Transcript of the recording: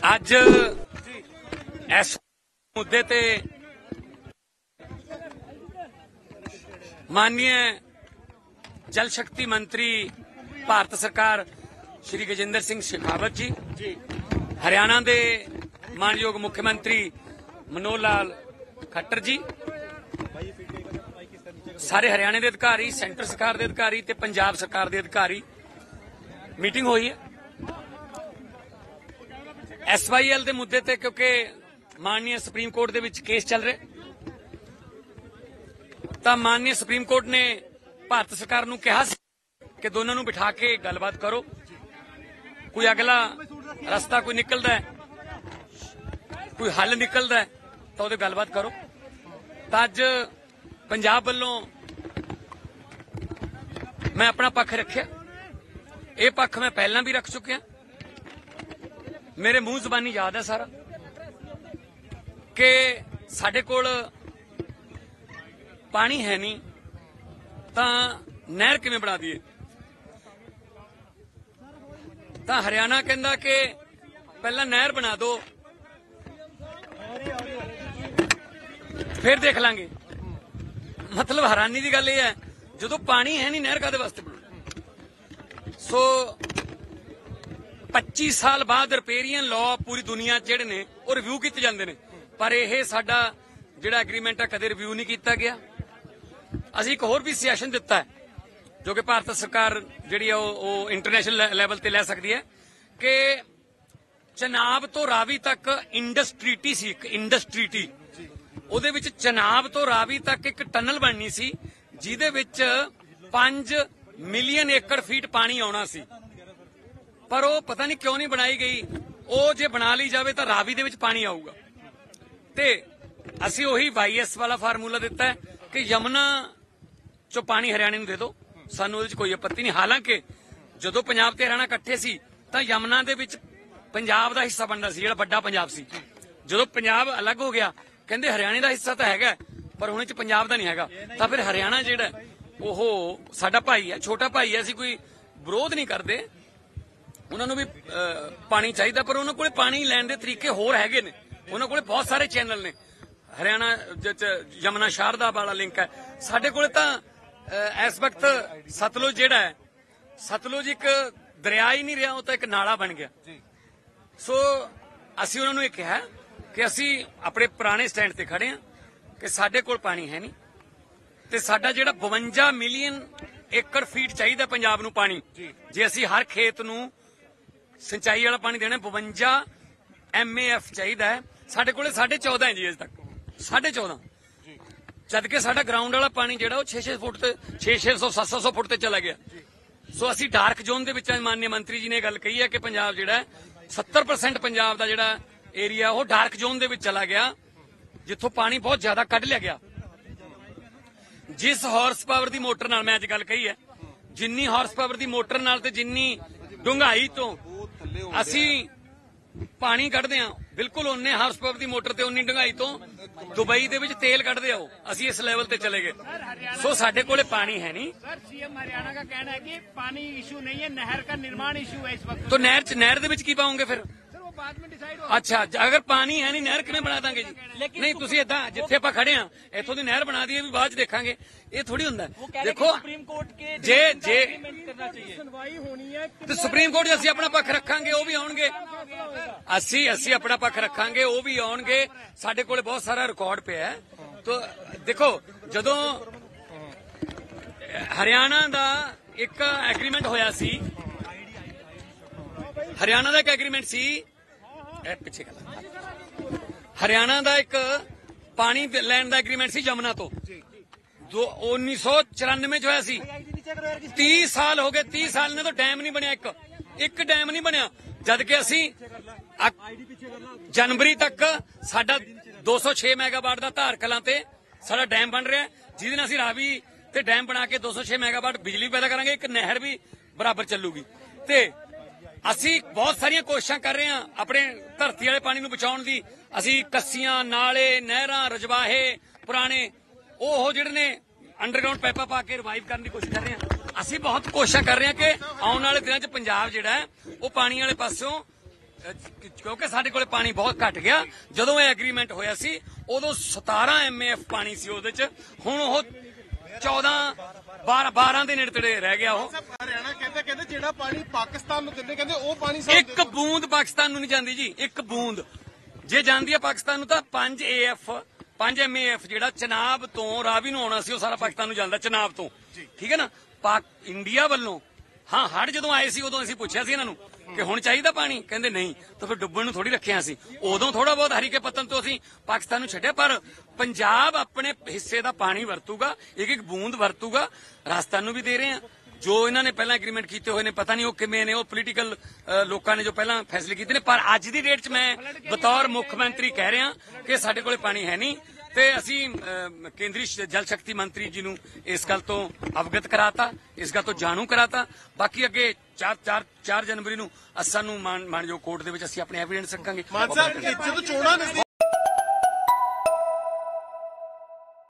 ਅੱਜ ਇਸ ਮੁੱਦੇ ਤੇ माननीय जल शक्ति मंत्री भारत सरकार श्री गजेंद्र सिंह शेखावत जी, हरियाणा के मानयोग मुख्यमंत्री मनोहर लाल खट्टर जी, सारे हरियाणा के अधिकारी, सेंटर सरकार के अधिकारी ते पंजाब सरकार के अधिकारी मीटिंग हुई है SYL के मुद्दे ते, क्योंकि माननीय सुप्रीम कोर्ट के विच केस चल रहे। ਤਾਂ ਮਾਨनीय सुप्रीम कोर्ट ने भारत सरकार ਨੂੰ ਕਿਹਾ ਸੀ ਕਿ ਦੋਨਾਂ ਨੂੰ ਬਿਠਾ ਕੇ ਗੱਲਬਾਤ ਕਰੋ, ਕੋਈ ਅਗਲਾ ਰਸਤਾ ਕੋਈ ਨਿਕਲਦਾ ਹੈ, ਕੋਈ ਹੱਲ ਨਿਕਲਦਾ ਹੈ ਤਾਂ ਉਹਦੇ ਗੱਲਬਾਤ ਕਰੋ। ਤਾਂ ਅੱਜ ਪੰਜਾਬ ਵੱਲੋਂ ਮੈਂ ਆਪਣਾ ਪੱਖ ਰੱਖਿਆ। ਇਹ ਪੱਖ ਮੈਂ ਪਹਿਲਾਂ ਵੀ ਰੱਖ ਚੁੱਕਿਆ, ਮੇਰੇ ਮੂੰਹ ਜ਼ਬਾਨੀ ਯਾਦ ਹੈ ਸਾਰਾ ਕਿ ਸਾਡੇ ਕੋਲ पानी है नहीं तो नहर किवें बना दिए। तो हरियाणा कहता कि पहला नहर बना दो फिर देख लांगे। मतलब हैरानी की गल यह है, जो पानी है नहीं नहर काहदे वास्ते बना। सो 25 साल बाद रिपेरियन लॉ पूरी दुनिया जिहड़े ने वो रिव्यू किए जाते हैं, पर यह साडा जिहड़ा एग्रीमेंट है कदे रिव्यू नहीं किया गया। ਅਸੀਂ ਇੱਕ ਹੋਰ ਵੀ ਸਜੈਸ਼ਨ ਦਿੱਤਾ ਹੈ ਜੋ ਕਿ ਭਾਰਤ ਸਰਕਾਰ ਜਿਹੜੀ ਉਹ ਇੰਟਰਨੈਸ਼ਨਲ ਲੈਵਲ ਤੇ ਲੈ ਸਕਦੀ ਹੈ ਕਿ ਚਨਾਬ ਤੋਂ ਰਾਵੀ ਤੱਕ ਇੰਡਸਟਰੀਟੀ ਸੀ, ਇੱਕ ਇੰਡਸਟਰੀਟੀ, ਉਹਦੇ ਵਿੱਚ ਚਨਾਬ ਤੋਂ ਰਾਵੀ ਤੱਕ ਇੱਕ ਟਨਲ ਬਣਨੀ ਸੀ ਜਿਹਦੇ ਵਿੱਚ 5 ਮਿਲੀਅਨ ਏਕੜ ਫੀਟ ਪਾਣੀ ਆਉਣਾ ਸੀ, ਪਰ ਉਹ ਪਤਾ ਨਹੀਂ ਕਿਉਂ ਨਹੀਂ ਬਣਾਈ ਗਈ। ਉਹ ਜੇ ਬਣਾ ਲਈ ਜਾਵੇ ਤਾਂ ਰਾਵੀ ਦੇ ਵਿੱਚ ਪਾਣੀ ਆਊਗਾ। ਤੇ ਅਸੀਂ ਉਹੀ YS ਵਾਲਾ ਫਾਰਮੂਲਾ ਦਿੱਤਾ ਹੈ कि यमुना चो पानी हरियाणा दे दो, सानू उहदे च कोई आपत्ति नहीं। हालांकि जदों पंजाब ते हरियाणा इकट्ठे सी तां यमुना दे विच पंजाब दा हिस्सा बनदा सी, जिहड़ा वड्डा पंजाब सी। जदों पंजाब अलग हो गया कहंदे हरियाणा दा हिस्सा तां हैगा पर हुण इह च पंजाब दा नहीं हैगा, तां फिर हरियाणा जिहड़ा ओह साडा भाई है, छोटा भाई है। असीं कोई विरोध नहीं करदे, उन्हां नूं भी पानी चाहीदा, पर उन्हां कोले पानी लैण दे तरीके होर हैगे ने। उन्हां कोले बहुत सारे चैनल ने। हरियाणा यमुना शारदा वाला लिंक है, साडे कोले तां इस वक्त सतलुज जिहड़ा है, सतलुज एक दरिया ही नहीं रहा, वो तो एक नाला बन गया। सो असीं उन्हां नूं इह कहा कि असीं अपने पुराने स्टैंड ते खड़े हां कि साडे कोल पानी है नहीं, ते साडा जिहड़ा 52 मिलियन एकड़ फीट चाहिदा पंजाब नूं पानी, जे असीं हर खेत नूं सिंचाई वाला पानी देना 52 MAF चाहिदा है, साडे कोले 14.5 है जी अजे तक 14.5, जबकि साडा ग्राउंड वाला पानी जिहड़ा 6-6 फुट ते 600 700 फुट ते चला गया। सो असीं डार्क जोन दे विच माननीय मंत्री जी ने गल कही है कि पंजाब जिहड़ा 70% पंजाब दा जिहड़ा एरिया वो डार्क जोन दे विच चला गया, जिथों पानी बहुत ज्यादा कढ लिया गया। जिस हॉर्स पावर दी मोटर नाल, मैं अज गल कही है, जिन्नी हॉर्स पावर दी मोटर नाल ते जिन्नी डूंघाई तो असीं पानी कढदे हां, बिल्कुल उन्ने हार्स पावर दी मोटर ते उन्नी ढंगाई तो दुबई दे विच तेल कढदे आओ, असीं इस लेवल ते चले गए। सो साडे कोले पानी है नहीं। सर सीएम हरियाणा का कहना है कि पानी इशू नहीं है, नहर का निर्माण इशू है इस वक्त। तो नहर दे विच की पाओगे फिर? सर वो बाद में डिसाइड होगा। अच्छा, अगर पानी है नहीं नहर किवें बना दांगे जी? नहीं तुसीं इदां जिथे आपां खड़े हां इथों दी नहर बना दईए भी बाद च देखांगे, ये थोड़ी हुंदा। देखो सुप्रीम कोर्ट के जे सुनवाई होनी है तो सुप्रीम कोर्ट असीं अपना पक्ष रखांगे, वो भी आउणगे। असीं अपना पक्ष रखांगे, वो भी आउणगे। साडे कोले बहुत सारा रिकॉर्ड पिया है। तो देखो जदों हरियाणा दा एक एग्रीमेंट होया सी, हरियाणा दा एक एग्रीमेंट सी, पिछे हरियाणा दा एक पानी लैंड दा एग्रीमेंट सी यमुना तो 1994 होया सी। 30 साल हो गए, 30 साल ने तो डैम नहीं बनया, एक डैम नहीं बनया, जबकि असीं जनवरी तक साडा 206 मेगावाट दा धार कलां ते साडा डैम बन रहा है, जिहदे नाल असीं रावी ते डैम बना के 206 मेगावाट बिजली पैदा करांगे, एक नहर भी बराबर चलूगी। ते असीं बहुत सारियां कोशिशां कर रहे हां अपने धरती वाले पानी नूं बचाउण दी। असीं कस्सियां, नाले, नहरां, रजवाहे पुराने ਉਹ ਜਿਹੜੇ ਨੇ ਅੰਡਰਗਰਾਉਂਡ ਪਾਈਪਾਂ ਪਾ ਕੇ ਰਿਵਾਈਵ ਕਰਨ ਦੀ ਕੋਸ਼ਿਸ਼ ਕਰ ਰਹੇ ਹਾਂ। ਅਸੀਂ ਬਹੁਤ ਕੋਸ਼ਿਸ਼ਾਂ ਕਰ ਰਹੇ ਹਾਂ ਕਿ ਆਉਣ ਵਾਲੇ ਦਿਨਾਂ 'ਚ ਪੰਜਾਬ ਜਿਹੜਾ ਹੈ ਉਹ ਪਾਣੀ ਵਾਲੇ ਪਾਸਿਓਂ ਕਿਉਂਕਿ ਸਾਡੇ ਕੋਲੇ ਪਾਣੀ ਬਹੁਤ ਘਟ ਗਿਆ। ਜਦੋਂ ਇਹ ਐਗਰੀਮੈਂਟ ਹੋਇਆ ਸੀ ਉਦੋਂ 17 MAF ਪਾਣੀ ਸੀ ਉਹਦੇ ਚ, ਹੁਣ ਉਹ 12 ਦੇ ਨੇੜੇ ਰਹਿ ਗਿਆ। ਉਹ ਹਰਿਆਣਾ ਕਹਿੰਦੇ ਜਿਹੜਾ ਪਾਣੀ ਪਾਕਿਸਤਾਨ ਨੂੰ ਦਿੰਦੇ ਕਹਿੰਦੇ ਉਹ ਪਾਣੀ ਇੱਕ ਬੂੰਦ ਪਾਕਿਸਤਾਨ ਨੂੰ ਨਹੀਂ ਜਾਂਦੀ ਜੀ, ਇੱਕ ਬੂੰਦ ਜੇ ਜਾਂਦੀ ਹੈ ਪਾਕਿਸਤਾਨ ਨੂੰ ਤਾਂ 5 MAF ਜਿਹੜਾ ਚਨਾਬ ਤੋਂ ਰਾਵੀ ਨੂੰ ਆਉਣਾ ਸੀ ਉਹ ਸਾਰਾ ਪਾਕਿਸਤਾਨ ਨੂੰ ਜਾਂਦਾ ਚਨਾਬ ਤੋਂ, ਠੀਕ ਹੈ ਨਾ। ਇੰਡੀਆ ਵੱਲੋਂ ਹਾਂ ਹੜ ਜਦੋਂ ਆਏ ਸੀ ਉਦੋਂ ਅਸੀਂ ਪੁੱਛਿਆ ਸੀ ਇਹਨਾਂ ਨੂੰ ਕਿ ਹੁਣ ਚਾਹੀਦਾ ਪਾਣੀ, ਕਹਿੰਦੇ ਨਹੀਂ, ਤਾਂ ਫਿਰ ਡੁੱਬਣ ਨੂੰ ਥੋੜੀ ਰੱਖਿਆ ਸੀ। ਉਦੋਂ ਥੋੜਾ ਬਹੁਤ ਹਰੀਕੇ ਪੱਤਨ ਤੋਂ ਅਸੀਂ ਪਾਕਿਸਤਾਨ ਨੂੰ ਛੱਡਿਆ, ਪਰ ਪੰਜਾਬ ਆਪਣੇ ਹਿੱਸੇ ਦਾ ਪਾਣੀ ਵਰਤੂਗਾ, ਇੱਕ ਇੱਕ ਬੂੰਦ ਵਰਤੂਗਾ। ਰਾਜਸਥਾਨ ਨੂੰ ਵੀ ਦੇ ਰਹੇ ਆ। ਜੋ ਇਹਨਾਂ ਨੇ ਪਹਿਲਾਂ ਐਗਰੀਮੈਂਟ ਕੀਤੇ ਹੋਏ ਨੇ, ਪਤਾ ਨਹੀਂ ਉਹ ਕਿਵੇਂ ਨੇ, ਉਹ ਪੋਲੀਟੀਕਲ ਲੋਕਾਂ ਨੇ ਜੋ ਪਹਿਲਾਂ ਫੈਸਲੇ ਕੀਤੇ ਨੇ, ਪਰ ਅੱਜ ਦੀ ਡੇਟ 'ਚ ਮੈਂ ਬਤੌਰ ਮੁੱਖ ਮੰਤਰੀ ਕਹਿ ਰਿਹਾ ਕਿ ਸਾਡੇ ਕੋਲੇ ਪਾਣੀ ਹੈ ਨਹੀਂ, ਤੇ ਅਸੀਂ ਕੇਂਦਰੀ ਜਲ ਸ਼ਕਤੀ ਮੰਤਰੀ ਜੀ ਨੂੰ ਇਸ ਗੱਲ ਤੋਂ ਅਵਗਤ ਕਰਾਤਾ, ਇਸ ਗੱਲ ਤੋਂ ਜਾਣੂ ਕਰਾਤਾ। ਬਾਕੀ ਅੱਗੇ 4 ਜਨਵਰੀ ਨੂੰ ਸਾਨੂੰ ਮਾਨਯੋਗ ਕੋਰਟ ਦੇ ਵਿੱਚ ਅਸੀਂ ਆਪਣੇ ਐਵੀਡੈਂਸ ਰੱਖਾਂਗੇ। ਮਾਨ ਸਾਹਿਬ, ਇੱਥੇ ਤੋਂ ਚੋਣਾਂ